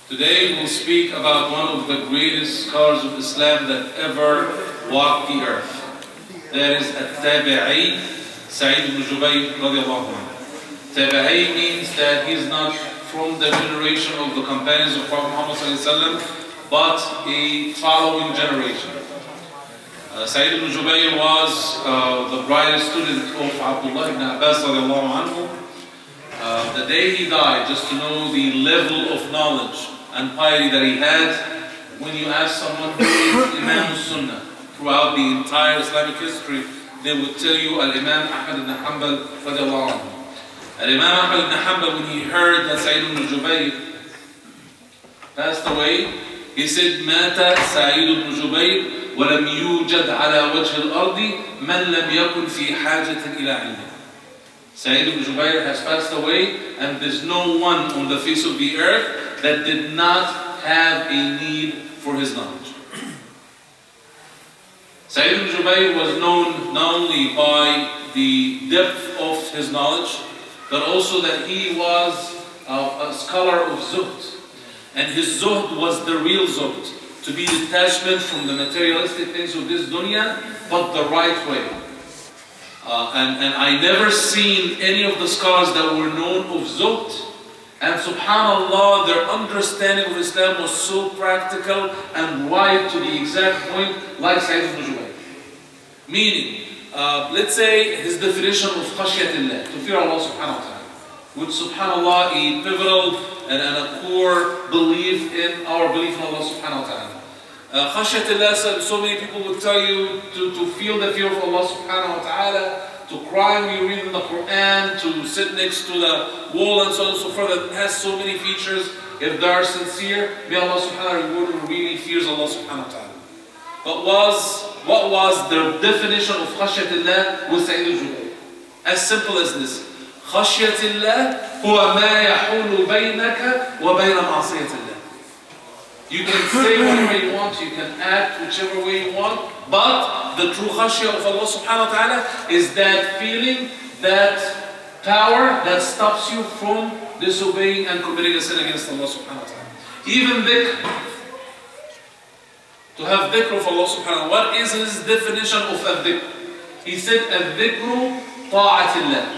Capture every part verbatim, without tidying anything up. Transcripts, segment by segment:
Today we'll speak about one of the greatest scholars of Islam that ever walked the earth. That is At-Tabi'i, Sa'id ibn Jubayr radiallahu anhu. Tabi'i means that he's not from the generation of the companions of Prophet Muhammad sallallahu alaihi wasallam, but a following generation. Uh, Sa'id ibn Jubayr was uh, the brightest student of Abdullah ibn Abbas radiallahu anhu. Uh, the day he died, just to know the level of knowledge and piety that he had, when you ask someone who is Imam Sunnah throughout the entire Islamic history, they would tell you Al-Imam Ahmad ibn Hanbal radiallahu anhu. Al-Imam Ahmad ibn Hanbal, when he heard that Sa'id ibn Jubayr passed away, he said, Mata Sa'id ibn Jubayr وَلَمْ يُوجَدْ عَلَى وَجْهِ الْأَرْضِ مَنْ لَمْ يَكُنْ فِي حَاجَةٍ إِلَىٰ عِلْمٍ. Sa'id ibn Jubayr has passed away, and there's no one on the face of the earth that did not have a need for his knowledge. Sa'id ibn Jubayr was known not only by the depth of his knowledge, but also that he was a, a scholar of zuhd. And his zuhd was the real zuhd, to be detachment from the materialistic things of this dunya, but the right way. Uh, and, and I never seen any of the scholars that were known of zuhd, and subhanallah, their understanding of Islam was so practical and right to the exact point, like Sa'id ibn Jubayr. Meaning, uh, let's say his definition of khashyatillah, to fear Allah subhanahu wa ta'ala, which subhanallah, a pivotal and, and a core belief in our belief in Allah subhanahu wa ta'ala. Uh, khashyatillah, so, so many people would tell you to, to feel the fear of Allah subhanahu wa ta'ala, to cry when you read in the Quran, to sit next to the wall and so on and so forth. That has so many features. If they are sincere, may Allah subhanahu wa ta'ala reward who really fears Allah subhanahu wa ta'ala. But was, what was the definition of khashyatillah with Sa'id ibn Jubayr? As simple as this. khashyatillah huwa ma yahulu baynaka wa bayna ma'asiyatillah. You can say whatever you want, you can act whichever way you want, but the true khashya of Allah subhanahu wa ta'ala is that feeling, that power that stops you from disobeying and committing a sin against Allah subhanahu wa ta'ala. Even dhikr. To have dhikr of Allah subhanahu wa ta'ala. What is his definition of a dhikr? He said, al-dhikru ta'atillah.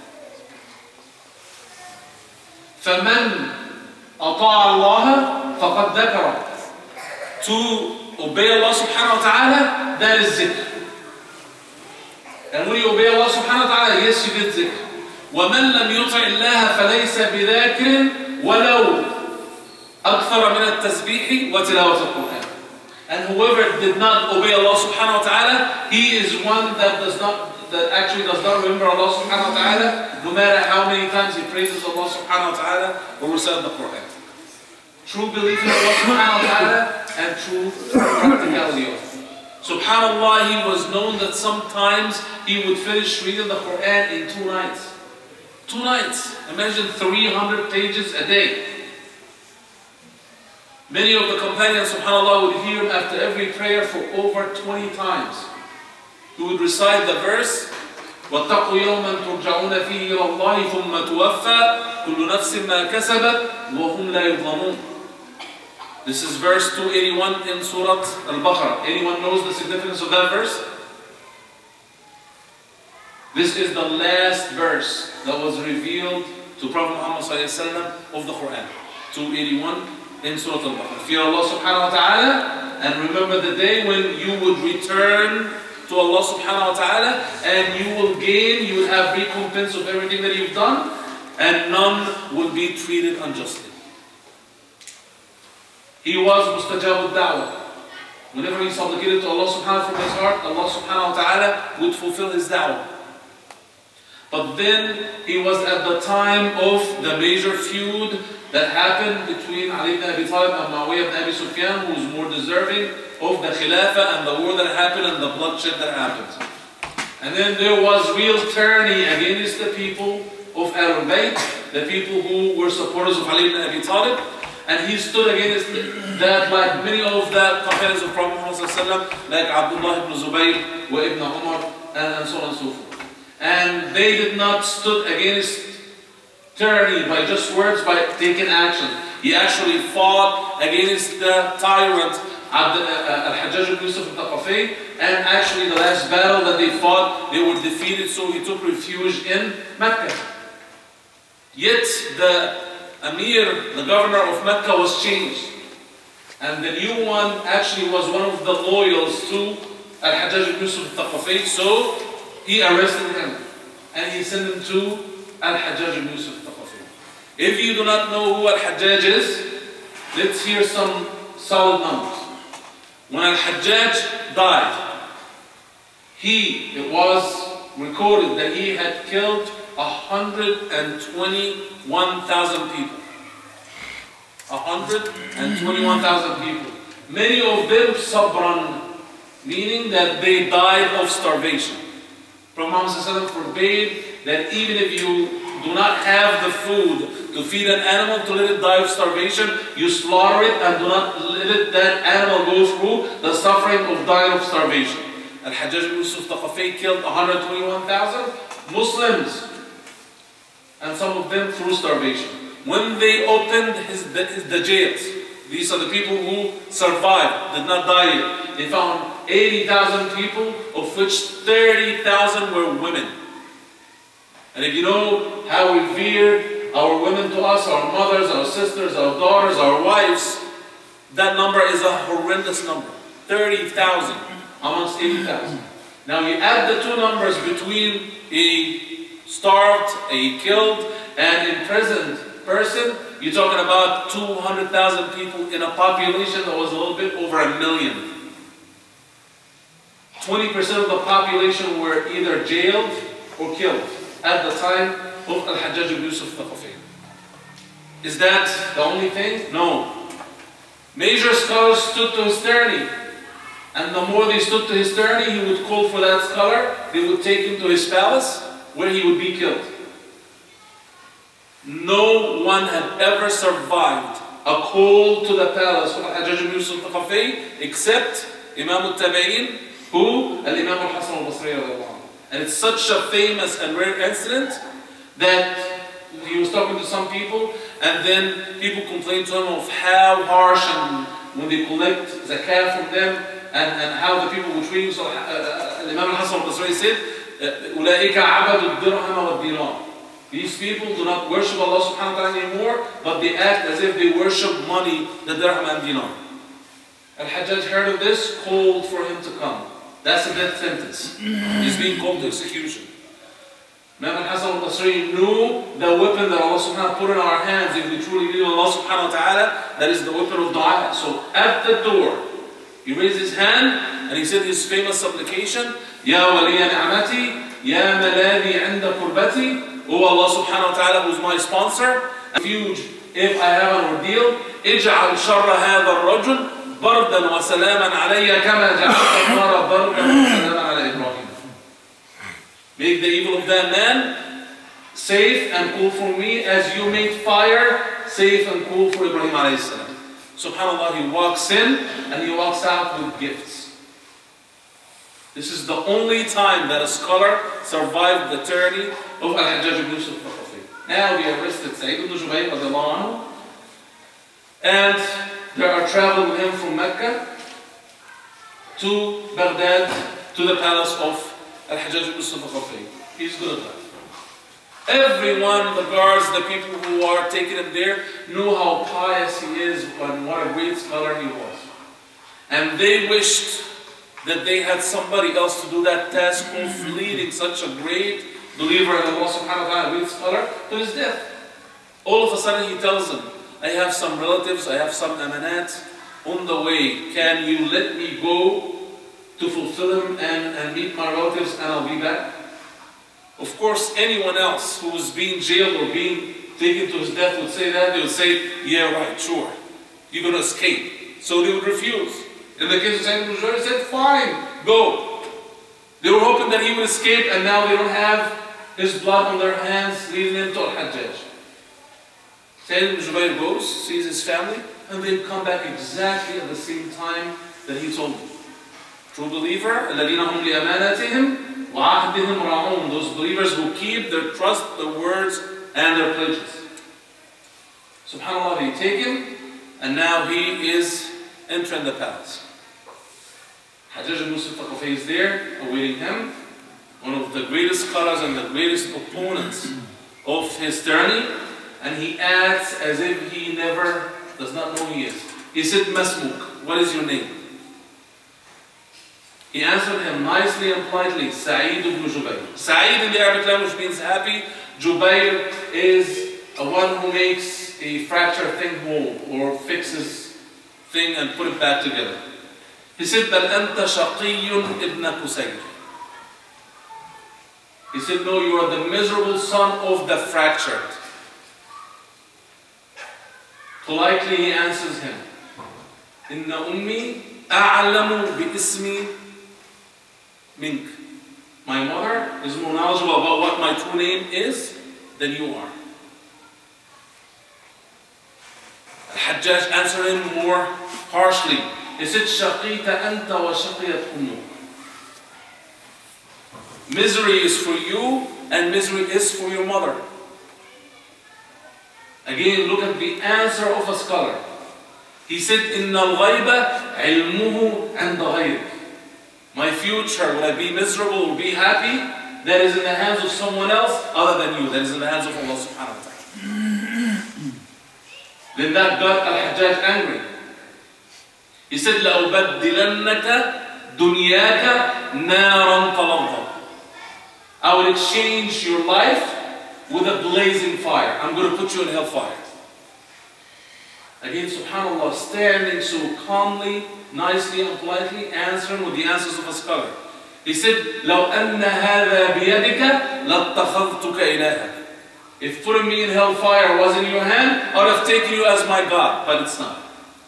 فَمَنْ أَطَاعَ اللَّهَ فَقَدْ ذَكَرَ. To obey Allah subhanahu wa ta'ala, that is zikr. And when you obey Allah subhanahu wa ta'ala, yes, you did zikr. وَمَنْ لَمْ يُطِعِ اللَّهَ فَلَيْسَ بِذَاكِرٍ وَلَوْ أَكْثَرَ مِنَ التَّسْبِيحِ وَتِلَاوَةِ الْقُرْآنِ. And whoever did not obey Allah subhanahu wa ta'ala, he is one that does not, that actually does not remember Allah subhanahu wa ta'ala, no matter how many times he praises Allah subhanahu wa ta'ala or recites the Quran. True belief in Allah subhanahu wa ta'ala and true practicality of it. Subhanallah, he was known that sometimes he would finish reading the Quran in two nights. Two nights. Imagine three hundred pages a day. Many of the companions, subhanallah, would hear him after every prayer for over twenty times. He would recite the verse, وَاتَّقُوا يَوْمًا تُرْجَعُونَ فِيهِ إِلَى اللَّهِ ثُمَّ تُوَفَّى كُلُّ نَفْسٍ مَا كَسَبَتْ وَهُمْ لَا يُظْلَمُونَ. This is verse two eighty-one in Surah Al-Baqarah. Anyone knows the significance of that verse? This is the last verse that was revealed to Prophet Muhammad sallallahu alaihi wasallam of the Quran. two eighty-one in Surah Al-Baqarah. Fear Allah subhanahu wa ta'ala, and remember the day when you would return to Allah subhanahu wa ta'ala, and you will gain, you will have recompense of everything that you've done, and none will be treated unjustly. He was mustajab al-da'wah. Whenever he supplicated to Allah subhanahu from his heart, Allah subhanahu wa ta'ala would fulfill his da'wah. But then he was at the time of the major feud that happened between Ali ibn Abi Talib and Muawiyah ibn Abi Sufyan, who was more deserving of the Khilafah and the war that happened and the bloodshed that happened. And then there was real tyranny against the people of Ahlul Bayt, the people who were supporters of Ali ibn Abi Talib. And he stood against that, like many of the companions of Prophet Muhammad, like Abdullah ibn Zubayr, wa ibn Umar, and, and so on and so forth. And they did not stood against tyranny by just words, by taking action. He actually fought against the tyrant Al-Hajjaj ibn Yusuf al-Thaqafi, and actually the last battle that they fought, they were defeated, so he took refuge in Mecca. Yet the Amir, the governor of Mecca, was changed. And the new one actually was one of the loyals to Al-Hajjaj ibn Yusuf al-Thaqafi, so he arrested him and he sent him to Al-Hajjaj ibn Yusuf al-Thaqafi. If you do not know who Al-Hajjaj is, let's hear some solid numbers. When Al-Hajjaj died, he, it was recorded that he had killed one hundred twenty-one thousand people. one hundred twenty-one thousand people. Many of them sabran, meaning that they died of starvation. Prophet Muhammad forbade that even if you do not have the food to feed an animal, to let it die of starvation, you slaughter it and do not let it, that animal go through the suffering of dying of starvation. Al-Hajjaj ibn Yusuf al-Thaqafi killed one hundred twenty-one thousand Muslims, and some of them through starvation. When they opened his, the, his, the jails, these are the people who survived, did not die yet. They found eighty thousand people, of which thirty thousand were women. And if you know how revered our women to us, our mothers, our sisters, our daughters, our wives, that number is a horrendous number. thirty thousand amongst eighty thousand. Now you add the two numbers between a starved, a killed, and imprisoned person, you're talking about two hundred thousand people in a population that was a little bit over a million. twenty percent of the population were either jailed or killed at the time of Al-Hajjaj ibn Yusuf al-Thaqafi. Is that the only thing? No. Major scholars stood to his tyranny. And the more they stood to his tyranny, he would call for that scholar, they would take him to his palace, where he would be killed. No one had ever survived a call to the palace of Al-Hajjaj ibn Yusuf al-Thaqafi except Imam al-Tabi'in, who? Al-Imam al-Hasan al-Basri radiallahu anhu. And it's such a famous and rare incident that he was talking to some people, and then people complained to him of how harsh and when they collect zakat from them, and, and how the people were treating. So uh, Imam al-Hasan al-Basri said, أُولَٰئِكَ عَبَدُ الدِّرْهَمَ وَالدِّينَارِ. These people do not worship Allah subhanahu wa ta'ala anymore, but they act as if they worship money, the dirham and dinar. Al-Hajjaj heard of this, called for him to come. That's a death sentence. He's being called to execution. Imam al-Hasan al-Basri knew the weapon that Allah subhanahu wa ta'ala put in our hands. If we truly believe in Allah subhanahu wa ta'ala, that is the weapon of dua. So at the door, he raised his hand and he said his famous supplication, Ya waliya ni'amati, Ya maladi 'inda qurbati. O Allah subhanahu wa ta'ala, who's my sponsor, refuge if I have an ordeal, اجعل شر هذا الرجل بردا وسلاما علي كما جعلت النار بردا وسلاما على إبراهيم. Make the evil of that man safe and cool for me as you made fire safe and cool for Ibrahim alayhi salam. Subhanallah, he walks in and he walks out with gifts. This is the only time that a scholar survived the tyranny of Al-Hajjaj ibn Yusuf al-Thaqafi. Now they arrested Sa'id ibn Jubayr radiallahu anhu, and they are traveling with him from Mecca to Baghdad, to the palace of Al-Hajjaj ibn Yusuf al-Thaqafi. He's good at that. Everyone, the guards, the people who are taking him there, knew how pious he is and what a great scholar he was. And they wished that they had somebody else to do that task of leading such a great believer in Allah subhanahu wa ta'ala, great scholar, to his death. All of a sudden he tells them, I have some relatives, I have some amanat on the way. Can you let me go to fulfill them and, and meet my relatives and I'll be back? Of course, anyone else who was being jailed or being taken to his death would say that. They would say, yeah, right, sure. You're going to escape. So they would refuse. In the case of Sa'id ibn Jubayr, said, fine, go. They were hoping that he would escape, and now they don't have his blood on their hands leading him to Al-Hajjaj. Sa'id ibn Jubayr goes, sees his family, and they come back exactly at the same time that he told them. True believer, الَّذِينَ هُمْ لِأَمَانَاتِهِمْ وَعَهْدِهِمْ رَاعُونَ. Those believers who keep their trust, their words and their pledges. SubhanAllah, they take him, and now he is entering the palace. Hajjaj ibn Yusuf al-Thaqafi is there, awaiting him, one of the greatest scholars and the greatest opponents of his tyranny, and he acts as if he never does not know who he is. He said, Masmuk, what is your name? He answered him nicely and politely, Sa'id ibn Jubayr. Sa'id in the Arabic language means happy. Jubayr is a one who makes a fractured thing whole or fixes thing and put it back together. He said, Bal anta shaqiyun ibn Qusayr. He said, no, you are the miserable son of the fractured. Politely he answers him, Inna ummi a'lamu bi ismi mink. My mother is more knowledgeable about what my true name is than you are. Al-Hajjaj answered him more harshly. He said, Shaqita anta wa shaqiyat ummuk. Misery is for you and misery is for your mother. Again, look at the answer of a scholar. He said, Inna al-ghayba ilmuhu inda ghayrik. My future, will I be miserable or be happy? That is in the hands of someone else other than you. That is in the hands of Allah subhanahu wa ta'ala. Then that got Al-Hajjaj angry. He said, لَأُبَدِّلَنَّكَ دُنْيَاكَ نَارًا طَلَظًا. I will exchange your life with a blazing fire. I'm going to put you in hellfire. Again, subhanAllah, standing so calmly, nicely and politely, answering with the answers of a scholar. He said, لَوْ أَنَّ هَذَا بِيَدِكَ لَاتَّخَذْتُكَ إِلَهَكَ. If putting me in hellfire was in your hand, I would have taken you as my God, but it's not.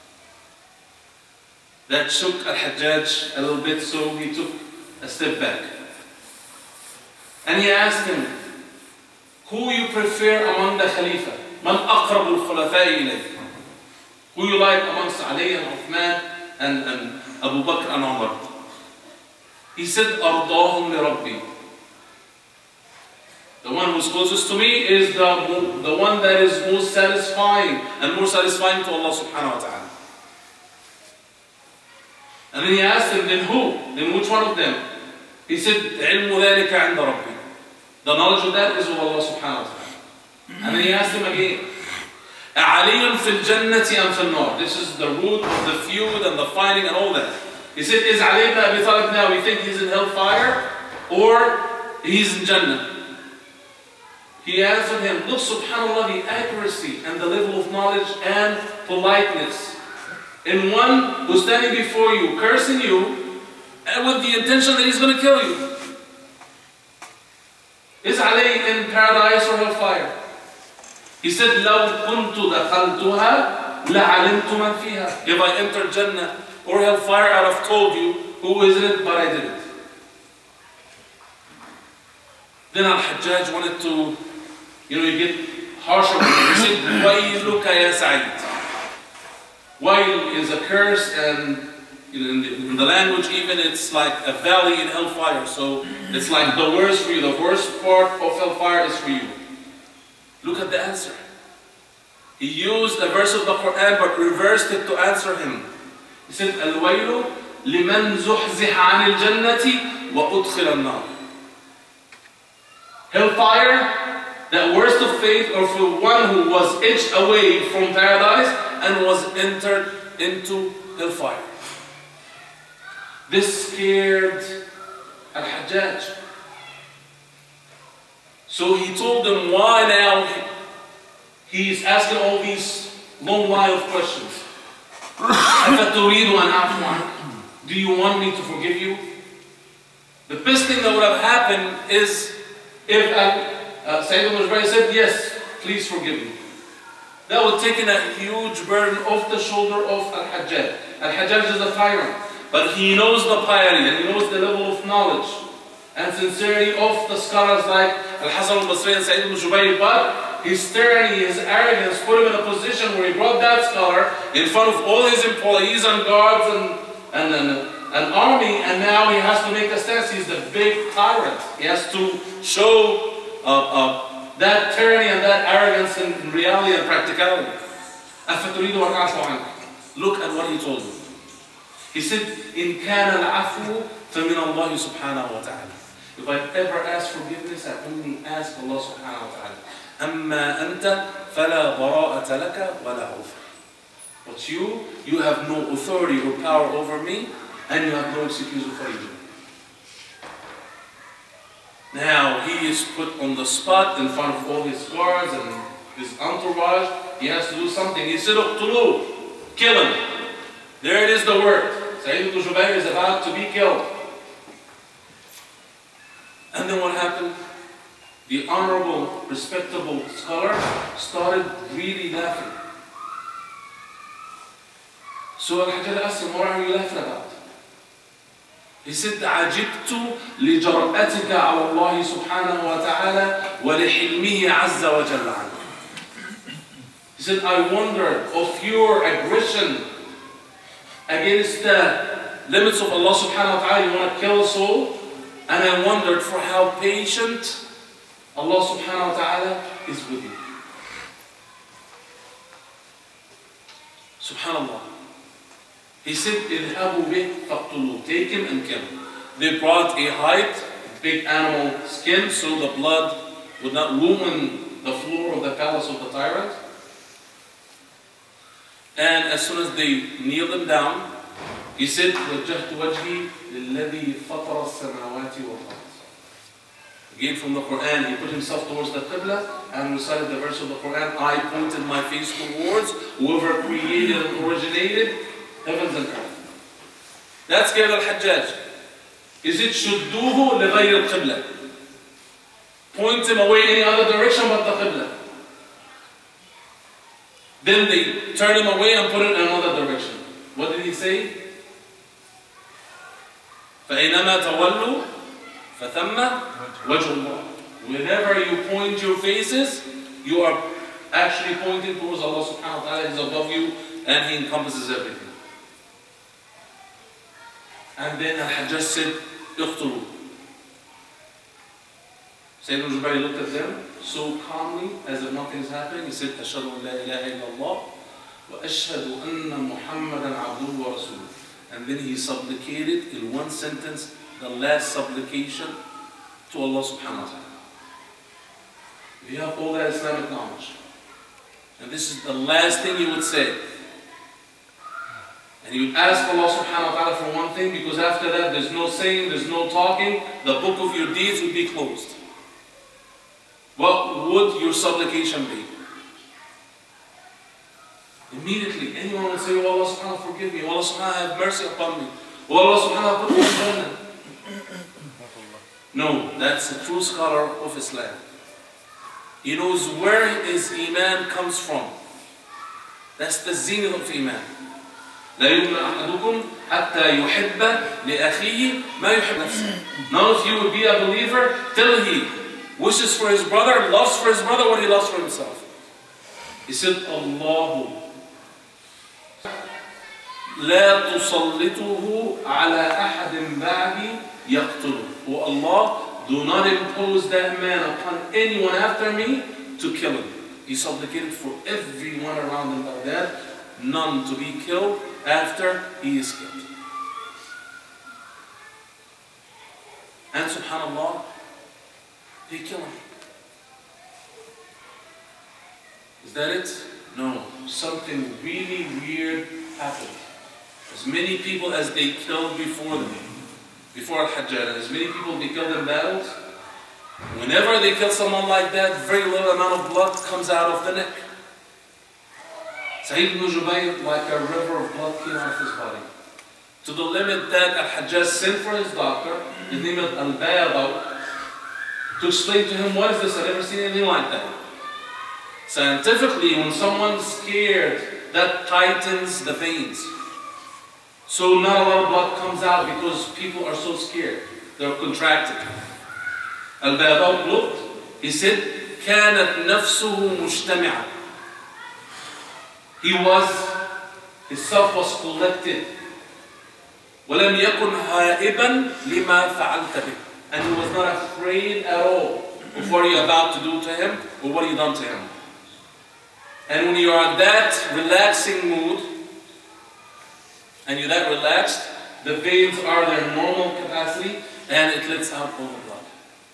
That shook Al-Hajjaj a little bit, so he took a step back. And he asked him, who you prefer among the Khalifa? Man aqrab al-khulafai ilayk? Who you like amongst Ali and Uthman and, and Abu Bakr and Umar? He said, Ardahum li Rabbi. The one who's closest to me is the, the one that is most satisfying and more satisfying to Allah subhanahu wa ta'ala. And then he asked him, then who? Then which one of them? He said, عِلْمُ ذَلِكَ عِنْدَ رَبِّي. The knowledge of that is of Allah subhanahu wa ta'ala. And then he asked him again, أَعَلِيٌّ فِي الْجَنَّةِ أَمْ فِي النَّارِ. This is the root of the feud and the fighting and all that. He said, is Ali ibn Abi Talib now, we think he's in hellfire or he's in Jannah? He answered him, look, subhanAllah, the accuracy and the level of knowledge and politeness in one who's standing before you, cursing you, and with the intention that he's going to kill you. Is Ali in paradise or hellfire? He said, لَوْ كُنْتُ دَخَلْتُهَا لَعَلِمْتُ مَنْ فِيهَا. If I entered Jannah or hellfire, I'd have told you who is in it, but I didn't. Then Al-Hajjaj wanted to, you know, you get harsher. He said, وَيْلُكَ يَا سَعِيدٌ. Wail is a curse, and you know, in, the, in the language even, it's like a valley in hellfire. So it's like the worst for you. The worst part of hellfire is for you. Look at the answer. He used a verse of the Quran but reversed it to answer him. He said, Al-waylu liman zuhziha anil jannati wa udkhila an-nar. Hellfire, that worst of fate, or for one who was edged away from paradise and was entered into hellfire. This scared Al-Hajjaj. So he told them why now he's asking all these long line of questions. Do you want me to forgive you? The best thing that would have happened is if uh, Sayyid al-Jubayr said, yes, please forgive me. That would have taken a huge burden off the shoulder of Al-Hajjaj. Al-Hajjaj is a tyrant, but he knows the piety and he knows the level of knowledge and sincerity of the scholars like Al-Hasan al-Basri and Sa'id ibn Jubayr, but his tyranny, his arrogance put him in a position where he brought that scholar in front of all his employees and guards and, and, and an army, and now he has to make a stance. He's the big tyrant. He has to show uh, uh, that tyranny and that arrogance in reality and practicality. أفتريد أن أعفو عنك. Look at what he told me. He said, إن كان العفو فمن الله سبحانه وتعالى. If I ever ask forgiveness, I only ask Allah subhanahu wa ta'ala. أما أنت فلا براءة لك ولا عذر. But you, you have no authority or power over me, and you have no excuse for you. Now he is put on the spot in front of all his guards and his entourage. He has to do something. He said, "Uqtuluh, kill him." There it is, the word. Sa'id ibn Jubayr is about to be killed. And then what happened? The honorable, respectable scholar started really laughing. So Al-Hajjaj asked him, "What are you laughing about?" He said, عجبت لجرأتك على الله سبحانه وتعالى ولحلمه عز وجل عنه. He said, I wondered of your aggression against the limits of Allah subhanahu wa ta'ala. You want to kill a soul? And I wondered for how patient Allah subhanahu wa ta'ala is with you. Subhanallah. He said, اذهبوا به فاقتلوه. Take him and kill him. They brought a hide, big animal skin, so the blood would not ruin the floor of the palace of the tyrant. And as soon as they kneeled him down, he said, وجهت وجهي للذي فطر السماوات والأرض. Again from the Quran, he put himself towards the Qibla and recited the verse of the Quran, I pointed my face towards whoever created and originated heavens and earth. That scared Al-Hajjaj. Is it shudduhu لغير القبلة? Point him away any other direction but the Qibla. Then they turned him away and put him in another direction. What did he say? فَإِنَمَا تَوَلُّوا فَثَمَّ وَجْهُ اللَّهِ. Whenever you point your faces, you are actually pointing towards Allah subhanahu wa ta'ala. He's above you and He encompasses everything. And then Al-Hajjaj said, اقتلوا. Sayyidina Jubayr looked at them so calmly as if nothing is happening. He said, أشهد أن لا إله إلا الله وأشهد أن محمدا عبده ورسوله. And then he supplicated in one sentence the last supplication to Allah subhanahu wa ta'ala. If you have all that Islamic knowledge, and this is the last thing you would say, and you would ask Allah subhanahu wa ta'ala for one thing, because after that there's no saying, there's no talking, the book of your deeds would be closed. What would your supplication be? Immediately, anyone would say, oh Allah subhanahu wa ta'ala forgive me, oh Allah subhanahu wa ta'ala have mercy upon me, oh Allah subhanahu wa ta'ala put me in Jannah. No, that's a true scholar of Islam. He knows where his iman comes from. That's the zenith of iman. لا يؤمن أحدكم حتى يحب لأخيه ما يحب نفسه. None of you will be a believer till he wishes for his brother, loves for his brother what he loves for himself. He said, Allahu لا تسلطه على أحد بعدي يقتله. Oh Allah, do not impose that man upon anyone after me to kill him. He supplicated for everyone around him like that, none to be killed after he is killed. And subhanallah, they kill him. Is that it? No. Something really weird happened. As many people as they killed before them, before Al-Hajjaj, as many people they killed in battles, whenever they kill someone like that, very little amount of blood comes out of the neck. Sa'id ibn Jubayr, like a river of blood came out of his body. To the limit that Al-Hajjaj sent for his doctor, his name is Al-Bayadaw, to explain to him, what is this? I've never seen anything like that. Scientifically, when someone's scared, that tightens the veins. So not a lot of blood comes out because people are so scared. They're contracted. Al-Bayadaw looked, he said, كانت نفسه مجتمعة. He was, his self was collected. وَلَمْ يَكُنْ هَائِبًا لِمَا فَعَلْتَ بِهِ. And he was not afraid at all of what you're about to do to him or what you've done to him. And when you are in that relaxing mood, and you're that relaxed, the veins are their normal capacity, and it lets out all the blood.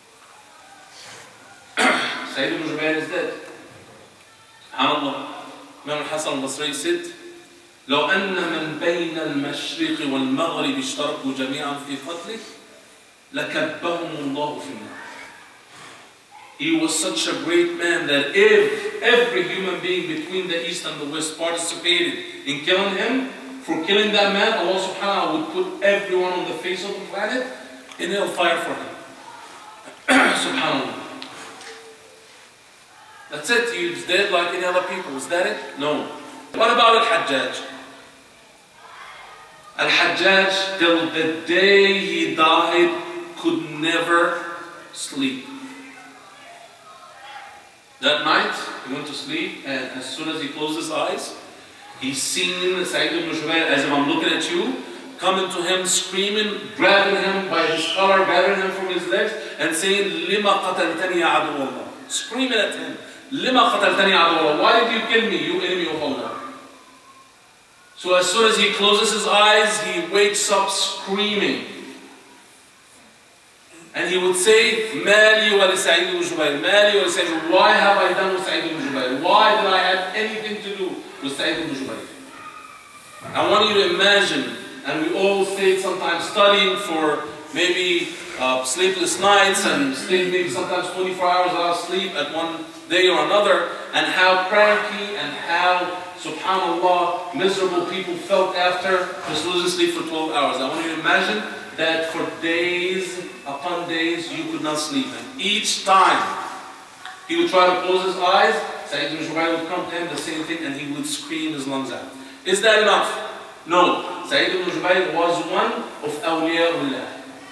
Sayyid ibn Jubayr is dead. SubhanAllah. Imam al-Hasan al-Basri said, لو أن من بين المشرق والمغرب اشتركوا جميعا في قتله لكبهم الله في النار. He was such a great man that if every human being between the east and the west participated in killing him, for killing that man, Allah subhanahu wa ta'ala would put everyone on the face of the planet in hellfire for him. SubhanAllah. That's it. He was dead like any other people. Is that it? No. What about Al-Hajjaj? Al-Hajjaj, till the day he died, could never sleep. That night, he went to sleep, and as soon as he closed his eyes, he seen Sa'id ibn Jubayr, as if I'm looking at you, coming to him, screaming, grabbing him by his collar, grabbing him from his legs, and saying, "Lima qataltani ya adu Allah." Screaming at him, "Lima qataltani ya adu Allah." Why did you kill me, you enemy of Allah? So as soon as he closes his eyes, he wakes up screaming. And he would say, Mali wa li Sa'id ibn Jubayr, Mali wa li Sa'id ibn Jubayr. Why have I done with Sa'id ibn Jubayr? Why did I have anything to do with Sa'id ibn Jubayr? I want you to imagine, and we all stay sometimes studying for maybe uh, sleepless nights and stay maybe sometimes twenty-four hours without sleep at one day or another, and how cranky and how, subhanAllah, miserable people felt after just losing sleep for twelve hours. I want you to imagine that for days upon days you could not sleep. And each time he would try to close his eyes, Sa'id ibn Jubayr would come to him, the same thing, and he would scream his lungs out. Is that enough? No. Sa'id ibn Jubayr was one of awliyaullah.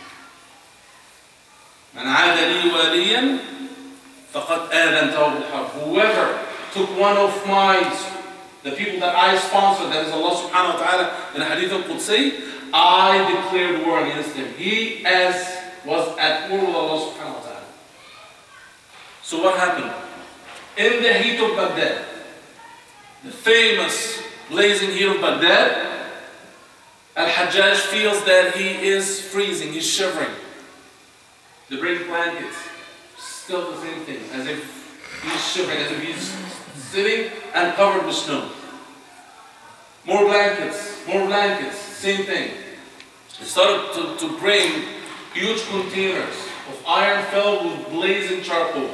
Man aada li waliyan faqad aadhantahu bil harb. Whoever took one of my, the people that I sponsored, that is Allah subhanahu wa ta'ala, in the hadith al-Qudsi, I declared war against him. He as was at war with Allah subhanahu wa ta'ala. So what happened? In the heat of Baghdad, the famous blazing heat of Baghdad, Al-Hajjaj feels that he is freezing, he's shivering. They bring blankets, still the same thing, as if he's shivering, as if he's sitting and covered with snow. More blankets, more blankets, same thing. They started to, to bring huge containers of iron filled with blazing charcoal.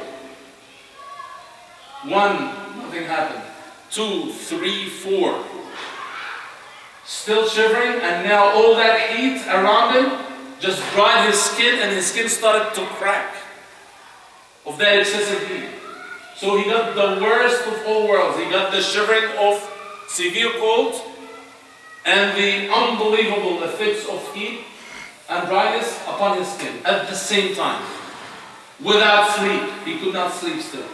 One, nothing happened. Two, three, four. Still shivering, and now all that heat around him just dried his skin, and his skin started to crack of that excessive heat. So he got the worst of all worlds. He got the shivering of severe cold and the unbelievable effects of heat and dryness upon his skin at the same time. Without sleep. He could not sleep still.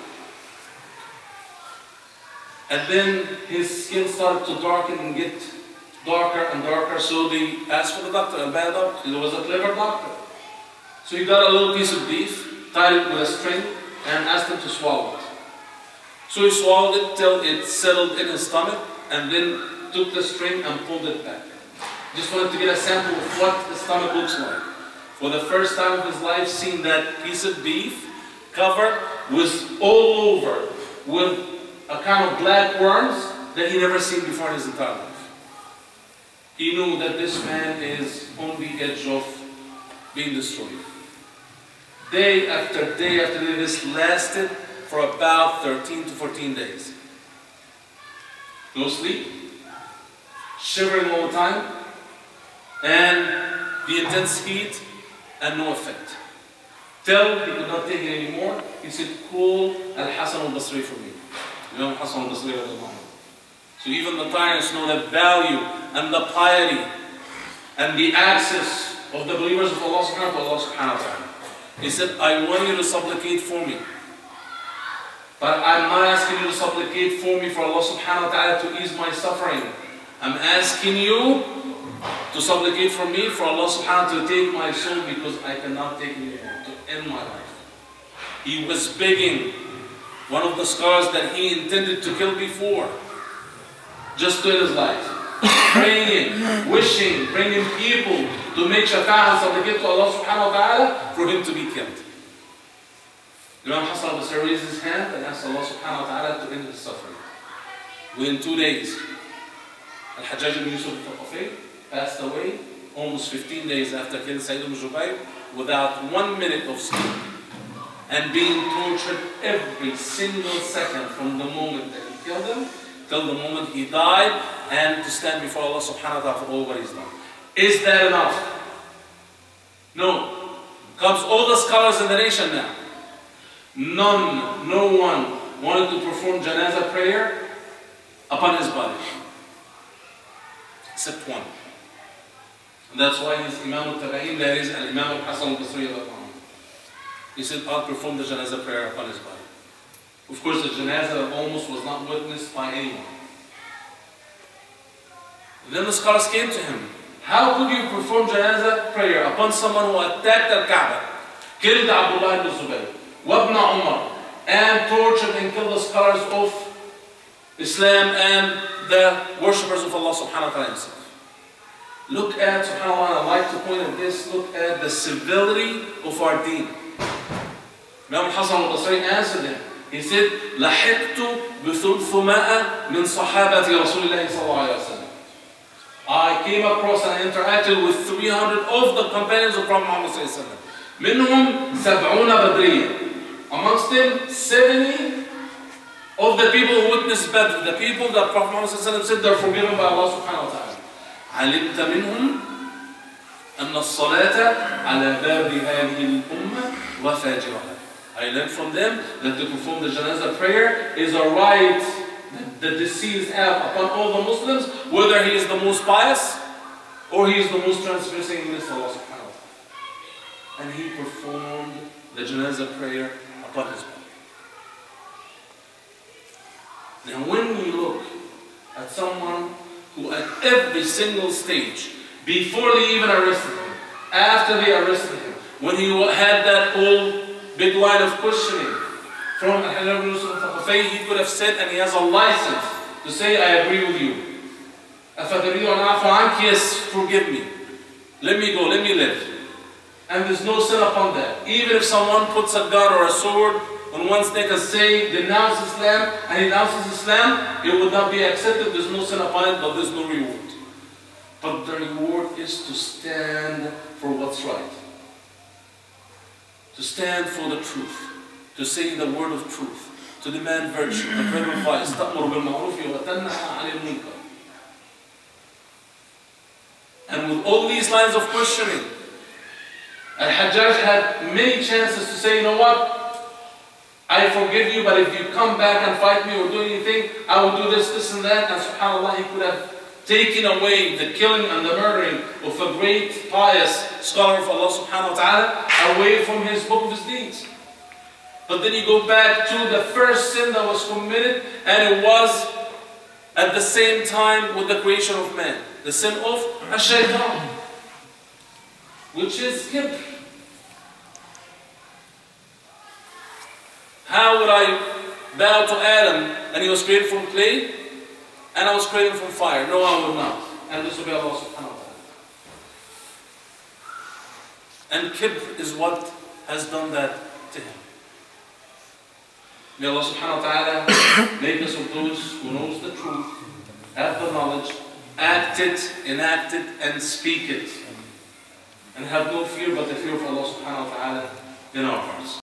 And then his skin started to darken and get darker and darker, so they asked for the doctor, a bad doctor. He was a clever doctor. So he got a little piece of beef, tied it with a string, and asked him to swallow it. So he swallowed it till it settled in his stomach, and then took the string and pulled it back. Just wanted to get a sample of what the stomach looks like. For the first time of his life, seeing that piece of beef covered was all over with a kind of black worms that he never seen before in his entire life. He knew that this man is on the edge of being destroyed. Day after day after day, this lasted for about thirteen to fourteen days. No sleep, shivering all the time, and the intense heat, and no effect. Till he could not take it anymore, he said, call Al-Hasan al-Basri for me. Imam Hasan al-Basri. So even the tyrants know the value and the piety and the access of the believers of Allah subhanahu wa ta'ala. He said, I want you to supplicate for me. But I'm not asking you to supplicate for me for Allah subhanahu wa ta'ala to ease my suffering. I'm asking you to supplicate for me for Allah subhanahu wa ta'ala to take my soul, because I cannot take it anymore, to end my life. He was begging one of the scholars that he intended to kill before, just to end his life. Praying, wishing, bringing people to make shafa'ah and supplicate to Allah subhanahu wa ta'ala for him to be killed. Imam Hassan al-Basri raised his hand and asked Allah subhanahu wa ta'ala to end his suffering. Within two days, Al-Hajjaj ibn Yusuf al-Thaqafi passed away almost fifteen days after killing Sayyid ibn Jubayr without one minute of sleep and being tortured every single second from the moment that he killed him till the moment he died, and to stand before Allah subhanahu wa ta'ala for all what he's done. Is that enough? No. Comes all the scholars in the nation now. None, no one wanted to perform janazah prayer upon his body. Except one. And that's why he's Imam al-Tabi'in, that is Al-Imam al-Hasan al-Basri. He said, I'll perform the janazah prayer upon his body. Of course, the janazah almost was not witnessed by anyone. And then the scholars came to him. How could you perform janazah prayer upon someone who attacked al-Kaaba, killed Abdullah ibn Zubayr, Ibn Umar, and tortured and killed the scholars of Islam and the worshippers of Allah subhanahu wa ta'ala himself? Look at, subhanAllah, I like to point at this, look at the civility of our deen. Imam Hassan al-Basri answered him. He said, لَحِقْتُ بِثُلْثُمَاءَ مِنْ صَحَابَةِ رَسُولِ اللَّهِ صَلَّى اللَّهُ عَلَيْهِ وَسَلَّمَ. I came across and interacted with three hundred of the companions of Prophet Muhammad sallallahu alaihi wasallam. مِنْهُمْ سَبْعُونَ بَدْرِيًّا. Amongst them, seventy of the people who witnessed Badr, the people that Prophet Muhammad sallallahu alaihi wasallam said they're forgiven by Allah subhanahu wa ta'ala. عَلِمْتَ مِنْهُمْ أَنَّ الصَّلَاةَ عَلَى بَابِ هَذِهِ الْأُمَّةِ وَفَاجِرَهَا. I learned from them that to perform the janazah prayer is a right that the deceased have upon all the Muslims, whether he is the most pious or he is the most transgressing against Allah subhanahu wa ta'ala. And he performed the janazah prayer upon his body. Now when we look at someone who at every single stage, before they even arrested him, after they arrested him, when he had that whole big line of questioning from Al-Hajjaj ibn Yusuf al-Thaqafi, he could have said, and he has a license to say, I agree with you. أَفَتَرِيدُ أَنْ أَعْفُوَ عَنْكَ? Yes, forgive me. Let me go, let me live. And there's no sin upon that. Even if someone puts a gun or a sword on one's neck and say, denounce Islam, and he denounces Islam, it would not be accepted. There's no sin upon it, but there's no reward. But the reward is to stand for what's right. To stand for the truth, to say the word of truth, to demand virtue, to pray with vice, تأمر بالمعروف وتنهى عن المنكر. And with all these lines of questioning, Al-Hajjaj had many chances to say, you know what, I forgive you, but if you come back and fight me or do anything, I will do this, this and that. And subhanAllah, he could have taken away the killing and the murdering of a great pious scholar of Allah subhanahu wa ta'ala away from his book of his deeds. But then you go back to the first sin that was committed, and it was at the same time with the creation of man, the sin of ash-shaytan, which is kibr. How would I bow to Adam and he was created from clay and I was created from fire? No, I would not. And this will be Allah subhanahu wa ta'ala. And kibr is what has done that to him. May Allah subhanahu wa ta'ala make us of those who knows the truth, have the knowledge, act it, enact it, and speak it. And have no fear but the fear of Allah subhanahu wa ta'ala in our hearts.